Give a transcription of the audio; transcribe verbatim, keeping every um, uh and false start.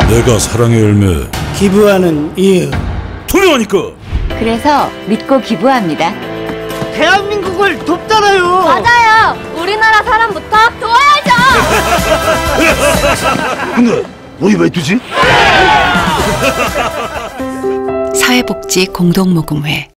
내가 사랑의 열매. 기부하는 이유. 투명하니까. 그래서 믿고 기부합니다. 대한민국을 돕잖아요. 맞아요. 우리나라 사람부터 도와야죠. 근데 어디 왜 두지? 사회복지 공동모금회